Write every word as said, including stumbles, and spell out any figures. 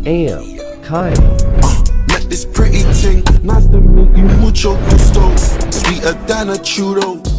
am Kyle. Uh, met this pretty thing, nice to meet you, mucho gusto. Sweeter than a churro.